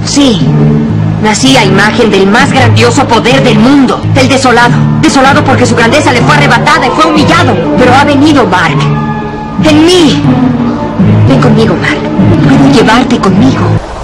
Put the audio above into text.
Sí. Nací a imagen del más grandioso poder del mundo, el desolado. Desolado porque su grandeza le fue arrebatada y fue humillado. Pero ha venido Mark. En mí. Ven conmigo, Mark. Puedo llevarte conmigo.